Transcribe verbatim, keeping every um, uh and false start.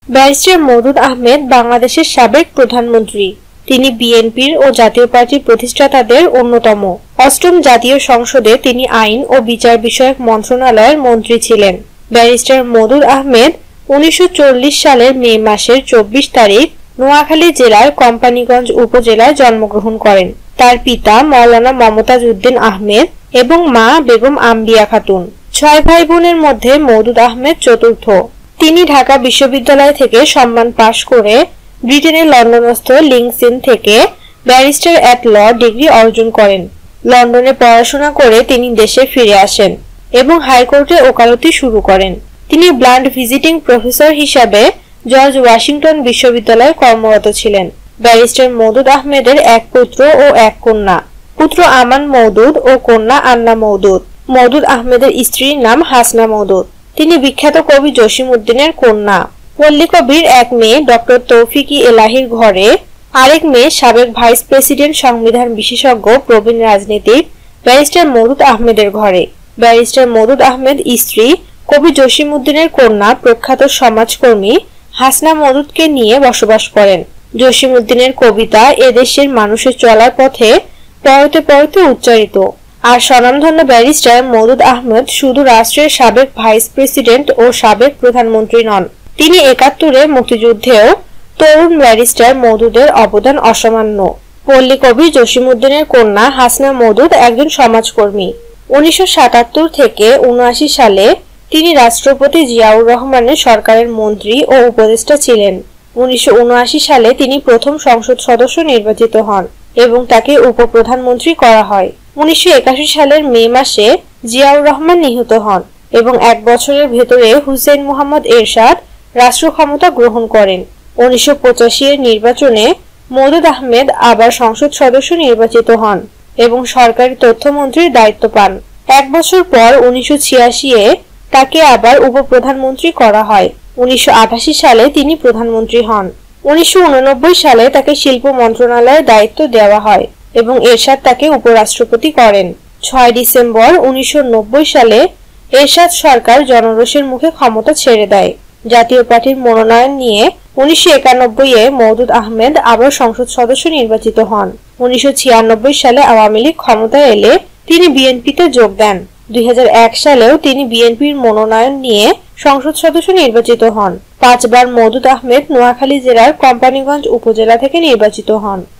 Barrister Moudud Ahmed বাংলাদেশের সাবেক প্রধানমন্ত্রী। তিনি বিএনপির ও জাতীয় পার্টির প্রতিষ্ঠাতাদের অন্যতম। অষ্টম জাতীয় সংসদে তিনি আইন ও বিচার বিষয়ক মন্ত্রণালয়ের মন্ত্রী ছিলেন। ব্যারিস্টার মওদুদ আহমেদ উনিশশো চল্লিশ সালের মে মাসের চব্বিশ তারিখ নোয়াখালী জেলার কোম্পানীগঞ্জ উপজেলায় জন্মগ্রহণ করেন। তার পিতা মাওলানা মমতাজ উদ্দিন আহমেদ এবং মা বেগম আম্বিয়া খাতুন। ছয় ভাই বোনের মধ্যে মওদুদ আহমেদ চতুর্থ। তিনি ঢাকা বিশ্ববিদ্যালয় থেকে সম্মান পাশ করে ব্রিটেনের লন্ডনস্থ লিংকস ইন থেকে ব্যারিস্টার অ্যাট ল ডিগ্রি অর্জন করেন। লন্ডনে পড়াশোনা করে তিনি দেশে ফিরে আসেন এবং হাইকোর্টে ওকালতি শুরু করেন। তিনি ব্লান্ট ভিজিটিং প্রফেসর হিসাবে জর্জ ওয়াশিংটন বিশ্ববিদ্যালয়ে কর্মরত ছিলেন। ব্যারিস্টার মওদুদ আহমেদের এক পুত্র ও এক কন্যা। পুত্র আমান মওদুদ ও কন্যা আন্না মওদুদ। মওদুদ আহমেদের স্ত্রীর নাম হাসনা মওদুদ। তিনি বিখ্যাত কবি জসিম উদ্দিনের কন্যা। পল্লী কবির এক মেয়ে ডক্টর তৌফিকি এলাহির ঘরে, আরেক মেয়ে সাবেক ভাইস প্রেসিডেন্ট সংবিধান বিশেষজ্ঞ প্রবীণ রাজনীতিক ব্যারিস্টার মওদুদ আহমেদের ঘরে। ব্যারিস্টার মওদুদ আহমেদ স্ত্রী কবি জসিম উদ্দিনের কন্যা প্রখ্যাত সমাজকর্মী হাসনা মওদুদকে নিয়ে বসবাস করেন। জসিম উদ্দিনের কবিতা এদেশের মানুষের চলার পথে পরতে পরতে উচ্চারিত। আর স্বনামধন্য ব্যারিস্টার মওদুদ আহমেদ শুধু রাষ্ট্রের সাবেক ভাইস প্রেসিডেন্ট ও সাবেক প্রধানমন্ত্রী নন, তিনি একাত্তরে মুক্তিযুদ্ধেও তরুণ ব্যারিস্টার মওদুদের অবদান অসামান্য। পল্লী কবি জসিম উদ্দিনের কন্যা হাসনা মওদুদ একজন সমাজকর্মী। উনিশশো সাতাত্তর থেকে উনআশি সালে তিনি রাষ্ট্রপতি জিয়াউর রহমানের সরকারের মন্ত্রী ও উপদেষ্টা ছিলেন। উনিশশো উনআশি সালে তিনি প্রথম সংসদ সদস্য নির্বাচিত হন এবং তাকে উপপ্রধানমন্ত্রী করা হয়। উনিশশো একাশি সালের মে মাসে জিয়াউর রহমান নিহত হন এবং এক বছরের ভেতরে হুসেইন মুহাম্মদ এরশাদ রাষ্ট্র ক্ষমতা গ্রহণ করেন। উনিশশো পঁচাশি এর নির্বাচনে মওদুদ আহমেদ আবার সংসদ সদস্য নির্বাচিত হন এবং সরকারি তথ্যমন্ত্রীর দায়িত্ব পান। এক বছর পর উনিশশো ছিয়াশি এ তাকে আবার উপপ্রধানমন্ত্রী করা হয়। উনিশশো আটাশি সালে তিনি প্রধানমন্ত্রী হন। উনিশশো উননব্বই সালে তাকে শিল্প মন্ত্রণালয়ের দায়িত্ব দেওয়া হয় এবং এরশাদ তাকে উপরাষ্ট্রপতি করেন। ছয় ডিসেম্বর উনিশশো নব্বই সালে এরশাদ সরকার জনরোষের মুখে ক্ষমতা ছেড়ে দেয়। জাতীয় পার্টির মনোনয়ন নিয়ে উনিশশো একানব্বই এ মওদুদ আহমেদ আবার সংসদ সদস্য নির্বাচিত হন। উনিশশো ছিয়ানব্বই সালে আওয়ামী লীগ ক্ষমতায় এলে তিনি বিএনপিতে যোগ দেন। দুই হাজার এক সালেও তিনি বিএনপির মনোনয়ন নিয়ে সংসদ সদস্য নির্বাচিত হন। পাঁচবার মওদুদ আহমেদ নোয়াখালী জেলার কোম্পানীগঞ্জ উপজেলা থেকে নির্বাচিত হন।